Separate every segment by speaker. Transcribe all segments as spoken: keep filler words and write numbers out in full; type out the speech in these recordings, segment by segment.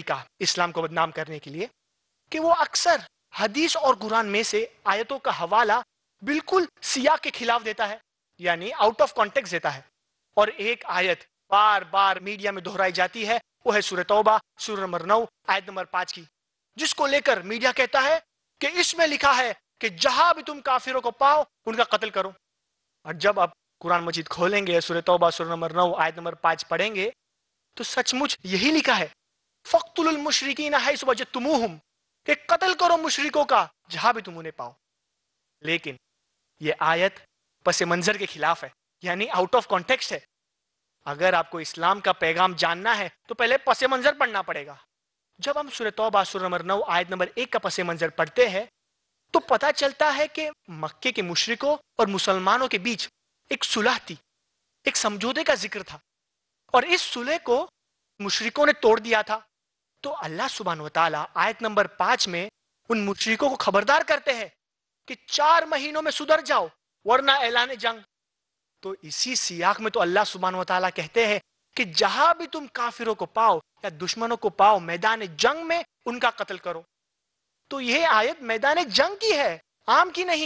Speaker 1: طریقہ اسلام کو بدنام کرنے کے لیے کہ وہ اکثر حدیث اور قرآن میں سے آیتوں کا حوالہ بالکل سیاق کے خلاف دیتا ہے، یعنی آؤٹ آف کانٹیکس دیتا ہے. اور ایک آیت بار بار میڈیا میں دہرائی جاتی ہے، وہ ہے سورہ توبہ سورہ نمبر نو آیت نمبر پانچ کی، جس کو لے کر میڈیا کہتا ہے کہ اس میں لکھا ہے کہ جہاں بھی تم کافروں کو پاؤ ان کا قتل کرو. اور جب آپ قرآن مجید کھولیں گے، سورہ توبہ سورہ نمبر نو آیت نمبر پانچ پڑھیں گے تو سچ مچ یہی لکھا ہے، فَاقْتُلُوا الْمُشْرِكِينَ حَيْثُ وَجَدتُّمُوهُمْ، کہ قتل کرو مشرکوں کا جہاں بھی تم انہیں پاؤ. لیکن یہ آیت پس منظر کے خلاف ہے، یعنی آؤٹ آف کانٹیکسٹ ہے. اگر آپ کو اسلام کا پیغام جاننا ہے تو پہلے پس منظر پڑھنا پڑے گا. جب ہم سورہ توبہ سورہ نمبر نو آیت نمبر ایک کا پس منظر پڑھتے ہیں تو پتہ چلتا ہے کہ مکے کے مشرکوں اور مسلمانوں کے بیچ ایک صلح تھی، ایک سمجھوتے کا ذکر تھا، اور اس صلح کو مشرکوں نے توڑ دیا تھا. تو اللہ سبحانہ وتعالی آیت نمبر پانچ میں ان مشرکوں کو خبردار کرتے ہیں کہ چار مہینوں میں سدھر جاؤ ورنہ اعلان جنگ. تو اسی سیاق میں تو اللہ سبحانہ وتعالی کہتے ہیں کہ جہاں بھی تم کافروں کو پاؤ یا دشمنوں کو پاؤ میدان جنگ میں ان کا قتل کرو. تو یہ آیت میدان جنگ کی ہے، عام کی نہیں.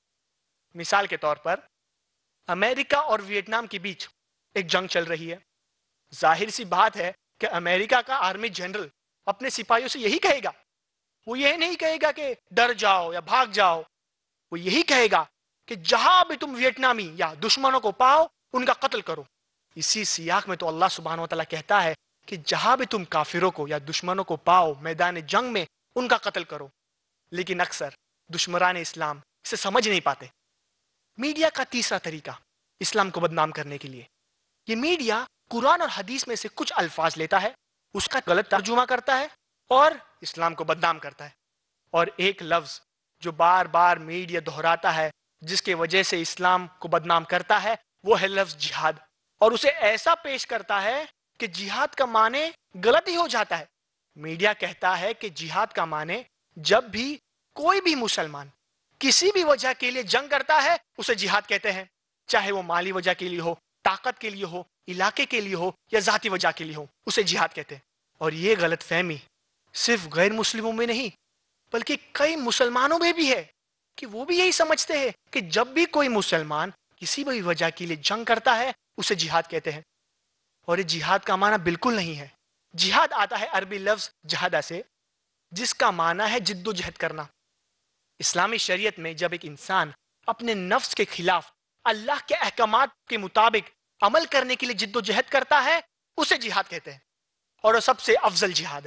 Speaker 1: مثال کے طور پر امریکہ اور ویتنام کے بیچ ایک جنگ چل رہی ہے. ظاہر سی بات ہے کہ امریکہ کا آرمی جنرل اپنے سپاہیوں سے یہی کہے گا، وہ یہ نہیں کہے گا کہ ڈر جاؤ یا بھاگ جاؤ، وہ یہی کہے گا کہ جہاں بھی تم ویتنامی یا دشمنوں کو پاؤ ان کا قتل کرو. اسی سیاق میں تو اللہ سبحانہ وتعالی کہتا ہے کہ جہاں بھی تم کافروں کو یا دشمنوں کو پاؤ میدان جنگ میں ان کا قتل کرو. لیکن اکثر دشمنان اسلام اسے سمجھ نہیں پاتے. میڈیا کا تیسرا طریقہ اسلام کو بدنام کرنے کے لیے، یہ میڈیا قرآن اور حدیث میں سے کچھ الفاظ لیتا ہے، اس کا غلط ترجمہ کرتا ہے اور اسلام کو بدنام کرتا ہے. اور ایک لفظ جو بار بار میڈیا دہراتا ہے جس کی وجہ سے اسلام کو بدنام کرتا ہے وہ ہے لفظ جہاد، اور اسے ایسا پیش کرتا ہے کہ جہاد کا معنی غلط ہی ہو جاتا ہے. میڈیا کہتا ہے کہ جہاد کا معنی جب بھی کوئی بھی مسلمان کسی بھی وجہ کے لیے جنگ کرتا ہے اسے جہاد کہتے ہیں، چاہے وہ مالی وجہ کے لیے ہو، طاقت کے لیے ہو، علاقے کے لیے ہو یا ذاتی وجہ کے لیے ہو، اسے جہاد کہتے ہیں. اور یہ غلط فہمی صرف غیر مسلموں میں نہیں بلکہ کئی مسلمانوں میں بھی ہے کہ وہ بھی یہی سمجھتے ہیں کہ جب بھی کوئی مسلمان کسی بھی وجہ کے لیے جنگ کرتا ہے اسے جہاد کہتے ہیں. اور یہ جہاد کا معنی بالکل نہیں ہے. جہاد آتا ہے عربی لفظ جہادہ سے، جس کا معنی ہے جد و جہد کرنا. اسلامی شریعت میں جب ایک انسان اپنے نفس کے خلاف اللہ کے احکامات کے مطابق عمل کرنے کے لیے جد و جہد کرتا ہے اسے جہاد کہتے ہیں، اور وہ سب سے افضل جہاد ہے.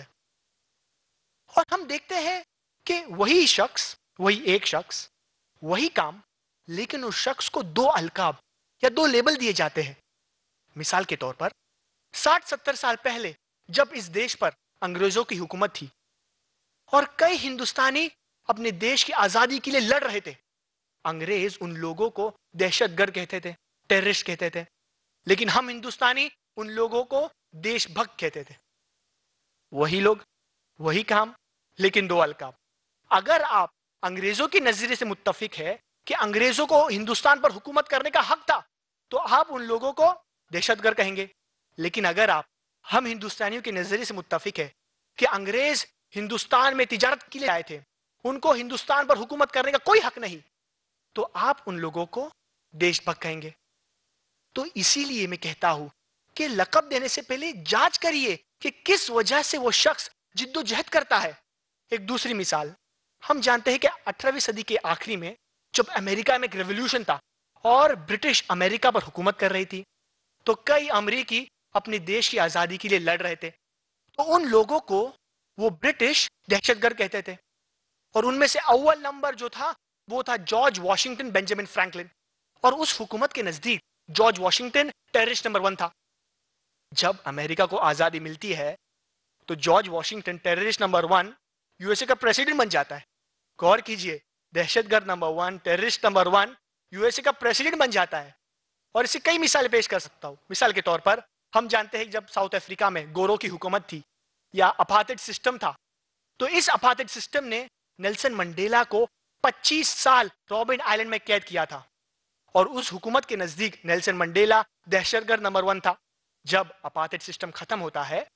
Speaker 1: اور ہم دیکھتے ہیں کہ وہی شخص، وہی ایک شخص، وہی کام، لیکن اس شخص کو دو القاب یا دو لیبل دیے جاتے ہیں. مثال کے طور پر ساٹھ ستر سال پہلے جب اس دیش پر انگریزوں کی حکومت تھی اور کئی ہندوستانی اپنے دیش کی آزادی کے لیے لڑ رہے تھے، انگریز ان لوگوں کو دہشت گرد کہتے تھے، ٹیررسٹ کہتے تھے، لیکن ہم ہندوستانی ان لوگوں کو دیش بھکت کہتے تھے. وہی لوگ، وہی کام، لیکن دو القاب. اگر آپ انگریزوں کی نظریے سے متفق ہے کہ انگریزوں کو ہندوستان پر حکومت کرنے کا حق تھا تو آپ ان لوگوں کو دہشت گرد کہیں گے. لیکن اگر آپ ہم ہندوستانیوں کے نظریے سے متفق ہے کہ انگریز ہندوستان میں تجارت کے لیے آئے تھے، ان کو ہندوستان پر حکومت کرنے کا کوئی حق نہیں، تو آپ ان لوگوں کو دیش بھکت کہیں گے. تو اسی لیے میں کہتا ہوں کہ لقب دینے سے پہلے جانچ کریے کہ کس وجہ سے وہ شخص جد و جہد کرتا ہے. ایک دوسری مثال، ہم جانتے ہیں کہ اٹھارہویں صدی کے آخری میں جب امریکہ میں ایک ریولوشن تھا اور برٹش امریکہ پر حکومت کر رہی تھی تو کئی امریکی اپنے دیش کی آزادی کے لیے لڑ رہے تھے. تو ان لوگوں کو وہ برٹش دہشت گرد کہتے تھے، اور ان میں سے اول نمبر جو تھا وہ تھا جارج واشنگٹن بینجامن فرینکلن، اور اس حکومت کے نزدیک George Washington terrorist number one تھا. جب امریکہ کو آزادی ملتی ہے تو George Washington terrorist number one U S A کا پریسیڈنٹ بن جاتا ہے. غور کیجئے، دہشت گرد number one, terrorist number one U S A کا پریسیڈنٹ بن جاتا ہے. اور اسے کئی مثالیں پیش کر سکتا ہوں. مثال کے طور پر ہم جانتے ہیں کہ جب ساؤتھ افریقہ میں گوروں کی حکومت تھی یا اپارتھائڈ سسٹم تھا، تو اس اپارتھائڈ سسٹم نے نیلسن منڈیلا کو پچیس سال رابن آئلینڈ میں قید کیا تھا، اور اس حکومت کے نزدیک نیلسن منڈیلا دہشت گرد نمبر ون تھا. جب اپارتھائڈ سسٹم ختم ہوتا ہے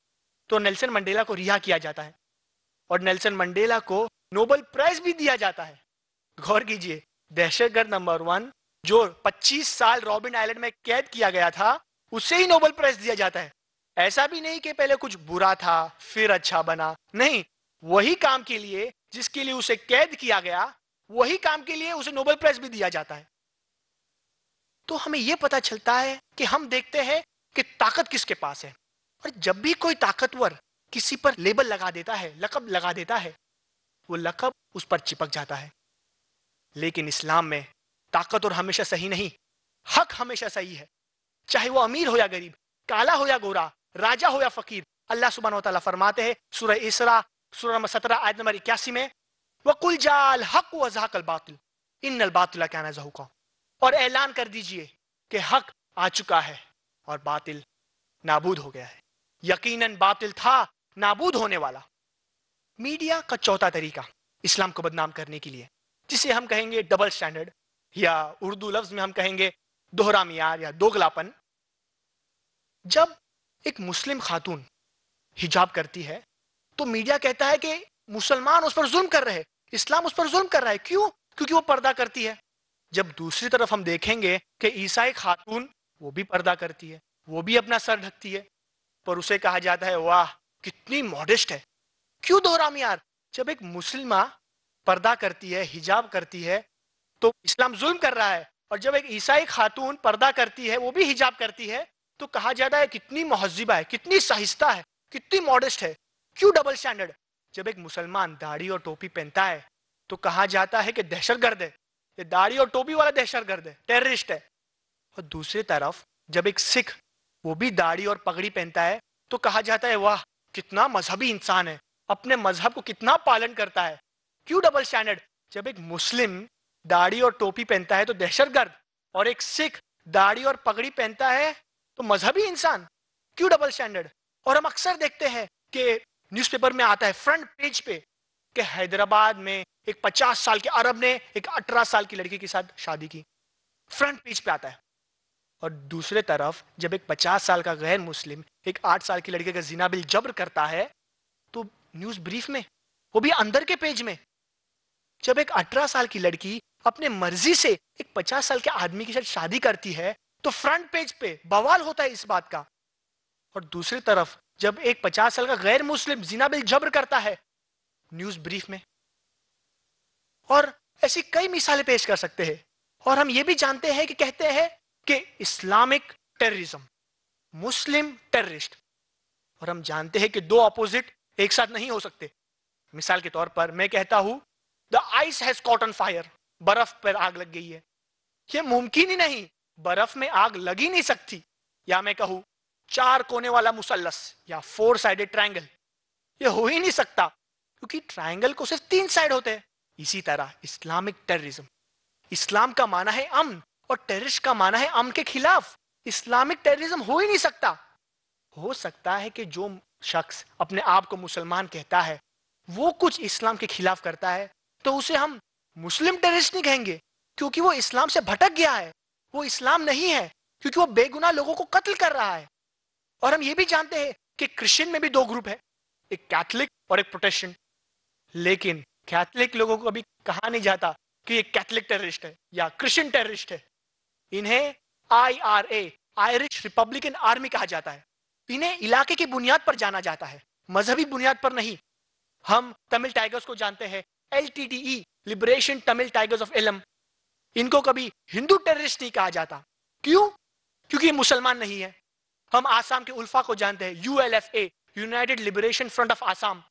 Speaker 1: تو نیلسن منڈیلا کو رہا کیا جاتا ہے اور نیلسن منڈیلا کو نوبل پرائز بھی دیا جاتا ہے. غور کیجئے, دہشت گرد نمبر ون جو پچیس سال رابن آئلینڈ میں قید کیا گیا تھا, اسے ہی نوبل پرائز دیا جاتا ہے. ایسا بھی نہیں کہ پہلے کچھ برا تھا پھر اچھا بنا, نہیں, وہی کام کے لیے جس کے لیے اسے قید کیا گیا, وہی کام کے لیے اسے نوبل پرائز بھی دیا جاتا ہے. تو ہمیں یہ پتا چلتا ہے کہ ہم دیکھتے ہیں کہ طاقت کس کے پاس ہے, اور جب بھی کوئی طاقتور کسی پر لیبل لگا دیتا ہے, لقب لگا دیتا ہے, وہ لقب اس پر چپک جاتا ہے. لیکن اسلام میں طاقتور ہمیشہ صحیح نہیں, حق ہمیشہ صحیح ہے, چاہے وہ امیر ہو یا غریب, کالا ہو یا گورا, راجا ہو یا فقیر. اللہ سبحانہ و تعالیٰ فرماتے ہیں سورہ اسراء سورہ نمبر سترہ آیت نمبر اکیاسی میں, وَقُلْ جَاءَ الْحَقُّ وَزَهَقَ الْبَاطِلُ إِنَّ الْبَاطِلَ كَانَ زَهُوقًا, اور اعلان کر دیجئے کہ حق آ چکا ہے اور باطل نابود ہو گیا ہے. یقیناً باطل تھا نابود ہونے والا. میڈیا کا چوتھا طریقہ اسلام کو بدنام کرنے کے لیے, جسے ہم کہیں گے ڈبل سٹینڈرڈ, یا اردو لفظ میں ہم کہیں گے دوہرا معیار یا دوگلاپن. جب ایک مسلم خاتون حجاب کرتی ہے تو میڈیا کہتا ہے کہ مسلمان اس پر ظلم کر رہے, اسلام اس پر ظلم کر رہا ہے. کیوں؟ کیونکہ وہ پردہ کرتی ہے. جب دوسری طرف ہم دیکھیں گے کہ عیسائی خاتون وہ بھی پردہ کرتی ہے, وہ بھی اپنا سر ڈھکتی ہے, پر اسے کہا جاتا ہے واہ کتنی ماڈسٹ ہے. کیوں دوہرا معیار؟ جب ایک مسلمہ پردہ کرتی ہے, حجاب کرتی ہے, تو اسلام ظلم کر رہا ہے, اور جب ایک عیسائی خاتون پردہ کرتی ہے, وہ بھی حجاب کرتی ہے, تو کہا جاتا ہے کتنی مہذبہ ہے, کتنی شائستہ ہے, کتنی ماڈسٹ ہے. کیوں ڈبل سٹینڈرڈ؟ جب ایک مسلمان داڑھی اور ٹوپی پہنتا ہے تو کہا جاتا ہے کہ دہشت گرد ہے, یہ داڑھی اور ٹوپی والا دہشت گرد ہے, ٹیررسٹ ہے. اور دوسری طرف جب ایک سکھ وہ بھی داڑھی اور پگڑی پہنتا ہے تو کہا جاتا ہے واہ کتنا مذہبی انسان ہے, اپنے مذہب کو کتنا پالن کرتا ہے. کیوں ڈبل سٹینڈرڈ؟ جب ایک مسلم داڑھی اور ٹوپی پہنتا ہے تو دہشت گرد, اور ایک سکھ داڑھی اور پگڑی پہنتا ہے تو مذہبی انسان. کیوں ڈبل سٹینڈرڈ؟ اور ہم اکثر دیکھتے ہیں کہ نیوز پیپر میں آتا ہے فرنٹ پیج پہ کہ حیدرآباد میں ایک پچاس سال کے عرب نے ایک اٹھارہ سال کی لڑکی کے ساتھ شادی کی, فرنٹ پیج پہ آتا ہے. اور دوسرے طرف جب ایک پچاس سال کا غیر مسلم ایک آٹھ سال کی لڑکی کا زنا بالجبر کرتا ہے تو نیوز بریف میں, وہ بھی اندر کے پیج میں. جب ایک اٹھارہ سال کی لڑکی اپنے مرضی سے ایک پچاس سال کے آدمی کے ساتھ شادی کرتی ہے تو فرنٹ پیج پہ بوال ہوتا ہے اس بات کا. اور دوسری طرف جب ایک پچاس سال کا غیر مسلم زنا بالجبر کرتا ہے, نیوز بریف میں. اور ایسی کئی مثالیں پیش کر سکتے ہیں. اور ہم یہ بھی جانتے ہیں کہ کہتے ہیں کہ اسلامک ٹیررزم, مسلم ٹیررسٹ, اور ہم جانتے ہیں کہ دو اپوزٹ ایک ساتھ نہیں ہو سکتے. مثال کے طور پر میں کہتا ہوں the ice has caught on fire, برف پر آگ لگ گئی ہے. یہ ممکن ہی نہیں, برف میں آگ لگ ہی نہیں سکتی. یا میں کہوں چار کونے والا مثلث یا فور سائیڈڈ ٹرائنگل, یہ ہو ہی نہیں سکتا کیونکہ ٹرائنگل کو صرف تین سائیڈ ہوتے ہیں. اسی طرح اسلامک ٹیررزم, اسلام کا معنی ہے امن اور ٹیررسٹ کا معنی ہے امن کے خلاف. اسلامک ٹیررزم ہو ہی نہیں سکتا. ہو سکتا ہے کہ جو شخص اپنے آپ کو مسلمان کہتا ہے وہ کچھ اسلام کے خلاف کرتا ہے تو اسے ہم مسلم ٹیررسٹ نہیں کہیں گے کیونکہ وہ اسلام سے بھٹک گیا ہے, وہ اسلام نہیں ہے کیونکہ وہ بے گناہ لوگوں کو قتل کر رہا ہے. اور ہم یہ بھی جانتے ہیں کہ کرسچن میں بھی دو گروپ ہے, ایک کیتھولک اور ایک پروٹسٹنٹ. لیکن کیتھولک لوگوں کو ابھی کہا نہیں جاتا کہ یہ کیتھولک ٹیررسٹ ہے یا کرسچن ٹیررسٹ ہے. انہیں I R A, Irish republican army کہا جاتا ہے. انہیں علاقے کی بنیاد پر جانا جاتا ہے, مذہبی بنیاد پر نہیں. ہم تمل ٹائگرز کو جانتے ہیں, L T T E, liberation Tamil tigers of Eelam. ان کو کبھی ہندو ٹیررسٹ نہیں کہا جاتا. کیوں؟ کیونکہ یہ مسلمان نہیں ہے. ہم آسام کے الفا کو جانتے ہیں, U L F A, united liberation front of Assam.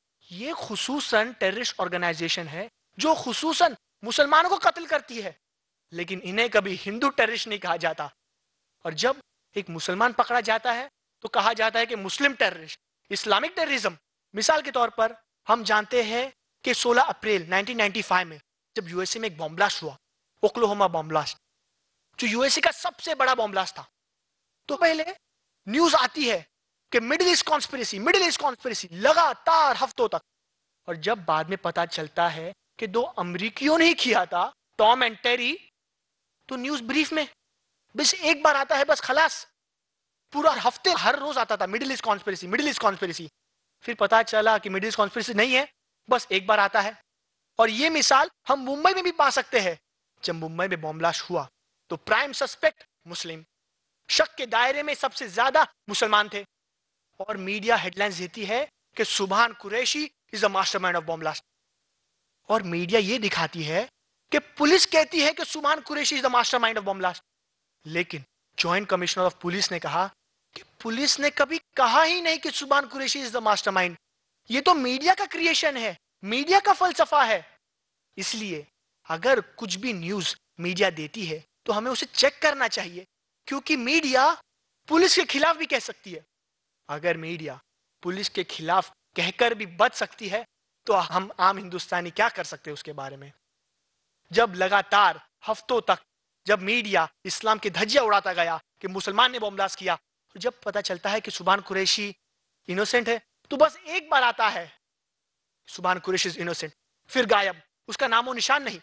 Speaker 1: یہ خصوصاً ٹیررسٹ آرگنائزیشن ہے جو خصوصاً مسلمانوں کو قتل کرتی ہے, لیکن انہیں کبھی ہندو ٹیررسٹ نہیں کہا جاتا. اور جب ایک مسلمان پکڑا جاتا ہے تو کہا جاتا ہے کہ مسلم ٹیررسٹ, اسلامک ٹیررزم. مثال کے طور پر ہم جانتے ہیں کہ سولہ اپریل نائنٹین نائنٹی فائیو میں جب یو ایس اے میں ایک بم بلاسٹ ہوا, اوکلاہوما بم بلاسٹ, جو یو ایس اے کا سب سے بڑا بم بلاسٹ تھا, تو پہلے نیوز آتی ہے کہ middle east conspiracy, middle east conspiracy لگاتار ہفتوں تک. اور جب بعد میں پتا چلتا ہے کہ دو امریکیوں نے ہی کیا تھا, ٹام اینڈ ٹیری, تو نیوز بریف میں بس ایک بار آتا ہے, بس خلاص. پورا ہفتے ہر روز آتا تھا middle east conspiracy, middle east conspiracy. پھر پتا چلا کہ مڈل ایسٹ کانسپریسی نہیں ہے، بس ایک بار آتا ہے. اور یہ مثال ہم ممبئی میں بھی پا سکتے ہیں. جب ممبئی میں بم بلاسٹ ہوا تو پرائم سسپیکٹ مسلم، شک کے دائرے میں سب سے زیادہ مسلمان تھے. اور میڈیا ہیڈ لائنز دیتی ہے کہ Subhan Qureshi is a mastermind of bomb blast. اور میڈیا یہ دکھاتی ہے کہ پولیس کہتی ہے کہ Subhan Qureshi is the mastermind of bomb blast. لیکن جوائنٹ کمشنر آف پولیس نے کہا کہ پولیس نے کبھی کہا ہی نہیں کہ Subhan Qureshi is the mastermind. یہ تو میڈیا کا کریشن ہے، میڈیا کا فلسفہ ہے. اس لیے اگر کچھ بھی نیوز میڈیا دیتی ہے تو ہمیں اسے چیک کرنا چاہیے، کیونکہ میڈیا پولیس کے خلاف بھی کہہ سکتی ہے. اگر میڈیا پولیس کے خلاف کہہ کر بھی بچ سکتی ہے تو ہم عام ہندوستانی کیا کر سکتے ہیں اس کے بارے میں. جب لگاتار ہفتوں تک جب میڈیا اسلام کی دھجیاں اڑاتا گیا کہ مسلمان نے بم بلاسٹ کیا، جب پتا چلتا ہے کہ سبحان قریشی انوسنٹ ہے تو بس ایک بار آتا ہے سبحان قریشی از انوسنٹ، پھر غائب، اس کا نام و نشان نہیں.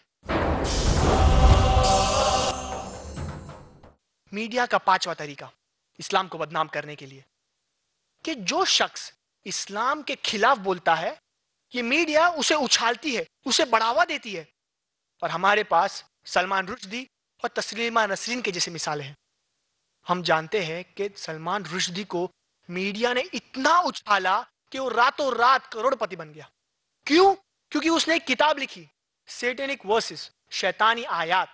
Speaker 1: میڈیا کا پانچواں طریقہ اسلام کو بدنام کرنے کے لیے، کہ جو شخص اسلام کے خلاف بولتا ہے یہ میڈیا اسے اچھالتی ہے، اسے بڑھاوا دیتی ہے. اور ہمارے پاس سلمان رشدی اور تسلیمہ نسرین کے جیسے مثالیں ہیں. ہم جانتے ہیں کہ سلمان رشدی کو میڈیا نے اتنا اچھالا کہ وہ راتوں رات کروڑ پتی بن گیا. کیوں؟ کیونکہ اس نے ایک کتاب لکھی سیٹینک ورسز، شیطانی آیات.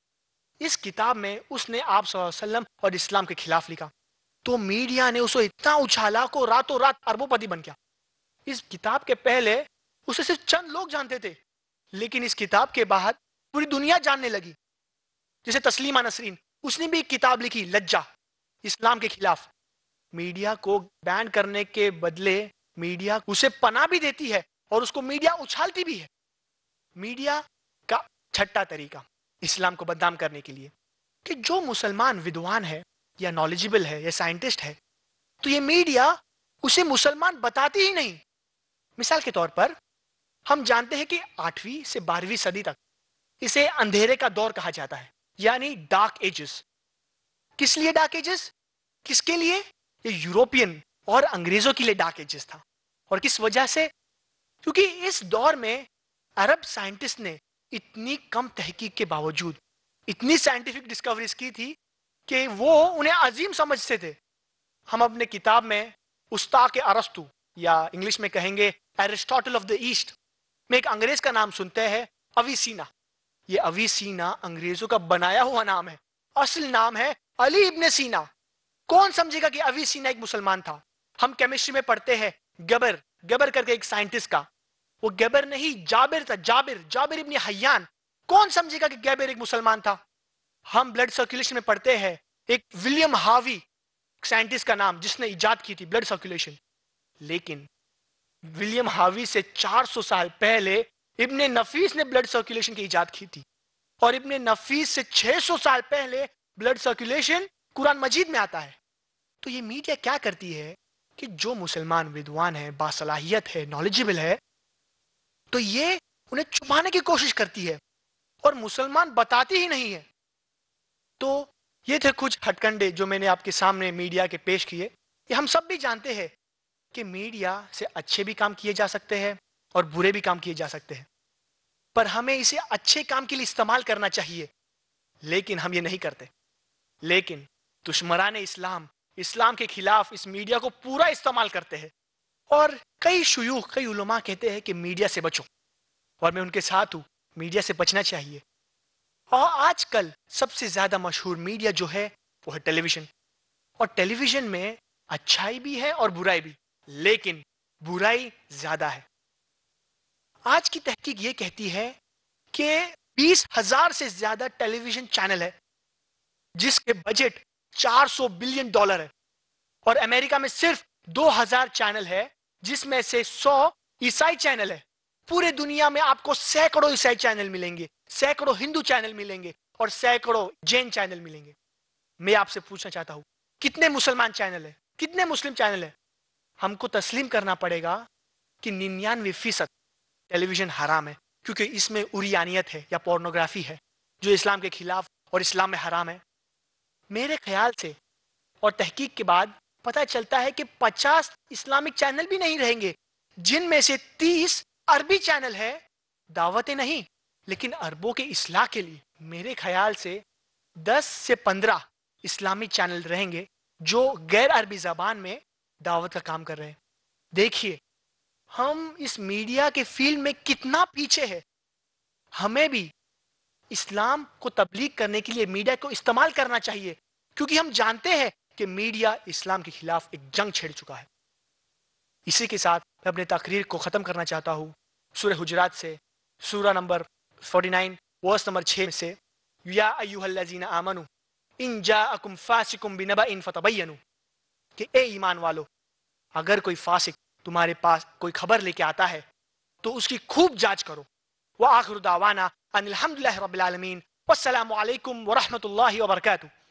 Speaker 1: اس کتاب میں اس نے آپ صلی اللہ علیہ وسلم اور اسلام کے خلاف لکھا. تو میڈیا نے اسے اتنا اچھالا کو راتوں رات اربوں پتی بن گیا. اس کتاب کے پہلے اسے صرف چند لوگ جانتے تھے، لیکن اس کتاب کے بعد پوری دنیا جاننے لگی. جیسے تسلیمہ نسرین، اس نے بھی ایک کتاب لکھی لجہ، اسلام کے خلاف. میڈیا کو بین کرنے کے بدلے میڈیا اسے پناہ بھی دیتی ہے اور اس کو میڈیا اچھالتی بھی ہے. میڈیا کا چھٹا طریقہ اسلام کو بدنام کرنے کے لیے، کہ جو مسلمان ودوان ہے یا نالجبل ہے یا سائنٹسٹ ہے تو یہ میڈیا اسے مسلمان بتاتی ہی نہیں. مثال کے طور پر ہم جانتے ہیں کہ آٹھویں سے بارہویں صدی تک اسے اندھیرے کا دور کہا جاتا ہے، یعنی ڈارک ایجز. کس لیے ڈارک ایجز؟ کس کے لیے؟ یہ یوروپین اور انگریزوں کے لیے ڈارک ایجز تھا. اور کس وجہ سے؟ کیونکہ اس دور میں عرب سائنٹسٹ نے اتنی کم تحقیق کے باوجود اتنی سائنٹیفک ڈسکوریز کی تھی کہ وہ انہیں عظیم سمجھتے تھے. ہم اپنے کتاب میں استاق ارسطو یا انگلش میں کہیں گے ایرسٹاٹل آف دا ایسٹ میں ایک انگریز کا نام سنتے ہیں، اویسینا. یہ اویسینا انگریزوں کا بنایا ہوا نام ہے، اصل نام ہے علی ابن سینا. کون سمجھے گا کہ اویسینا ایک مسلمان تھا؟ ہم کیمسٹری میں پڑھتے ہیں گبر گبر کر کے ایک سائنٹسٹ کا، وہ گبر نہیں جابر تھا، جابر جابر ابن حیان. کون سمجھے گا کہ گبر ایک مسلمان تھا؟ ہم بلڈ سرکولیشن میں پڑھتے ہیں ایک ولیم ہاوی سائنٹسٹ کا نام جس نے ایجاد کی تھی بلڈ سرکولیشن. لیکن ولیم ہاوی سے چار سو سال پہلے ابن نفیس نے بلڈ سرکولیشن کی ایجاد کی تھی، اور ابن نفیس سے چھ سو سال پہلے بلڈ سرکولیشن قرآن مجید میں آتا ہے. تو یہ میڈیا کیا کرتی ہے کہ جو مسلمان ودوان ہے، باصلاحیت ہے، نالجبل ہے، تو یہ انہیں چھپانے کی کوشش کرتی ہے اور مسلمان بتاتی ہی نہیں ہے. تو یہ تھے کچھ ہتھ کنڈے جو میں نے آپ کے سامنے میڈیا کے پیش کیے. یہ ہم سب بھی جانتے ہیں کہ میڈیا سے اچھے بھی کام کیے جا سکتے ہیں اور برے بھی کام کیے جا سکتے ہیں، پر ہمیں اسے اچھے کام کے لیے استعمال کرنا چاہیے، لیکن ہم یہ نہیں کرتے. لیکن دشمنان اسلام اسلام کے خلاف اس میڈیا کو پورا استعمال کرتے ہیں، اور کئی شیوخ کئی علماء کہتے ہیں کہ میڈیا سے بچو، اور میں ان کے ساتھ ہوں. میڈیا سے بچنا چاہیے. اور آج کل سب سے زیادہ مشہور میڈیا جو ہے وہ ہے ٹیلی ویژن، اور ٹیلی ویژن میں اچھائی بھی ہے اور برائی بھی، لیکن برائی زیادہ ہے. آج کی تحقیق یہ کہتی ہے کہ بیس ہزار سے زیادہ ٹیلی ویژن چینل ہے جس کے بجٹ چار سو بلین ڈالر ہے، اور امریکہ میں صرف دو ہزار چینل ہے جس میں سے سو عیسائی چینل ہے. پورے دنیا میں آپ کو سینکڑوں عیسائی چینل ملیں گے، سینکڑوں ہندو چینل ملیں گے اور سینکڑوں جین چینل ملیں گے. میں آپ سے پوچھنا چاہتا ہوں کتنے مسلمان چینل ہیں، کتنے مسلم چینل ہیں؟ ہم کو تسلیم کرنا پڑے گا کہ ننانوے فیصد ٹیلی ویژن حرام ہے، کیونکہ اس میں اوریانیت ہے یا پورنوگرافی ہے جو اسلام کے خلاف اور اسلام میں حرام ہے. میرے خیال سے اور تحقیق کے بعد پتہ چلتا ہے کہ پچاس اسلامک چینل بھی نہیں رہیں گے، جن میں سے تیس عربی چینل ہے، دعوتیں نہیں لیکن عربوں کے اصلاح کے لیے۔ میرے خیال سے دس سے پندرہ اسلامک چینل رہیں گے جو غیر عربی زبان میں دعوت کا کام کر رہے ہیں۔ دیکھیے ہم اس میڈیا کے فیلڈ میں کتنا پیچھے ہے۔ ہمیں بھی اسلام کو تبلیغ کرنے کے لیے میڈیا کو استعمال کرنا چاہیے، کیونکہ ہم جانتے ہیں کہ میڈیا اسلام کے خلاف ایک جنگ چھیڑ چکا ہے۔ اسی کے ساتھ میں اپنے تقریر کو ختم کرنا چاہتا ہوں سورہ حجرات سے، سورہ نمبر انچاس ورس نمبر چھ سے، یا ایھا الذین آمنوا ان جاءکم فاسق بنبأ فتبینوا، کہ اے ایمان والو اگر کوئی فاسق تمہارے پاس کوئی خبر لے کے آتا ہے تو اس کی خوب جانچ کرو۔ وآخر دعوانا ان الحمدللہ رب العالمین، والسلام علیکم ورحمۃ اللہ وبرکاتہ۔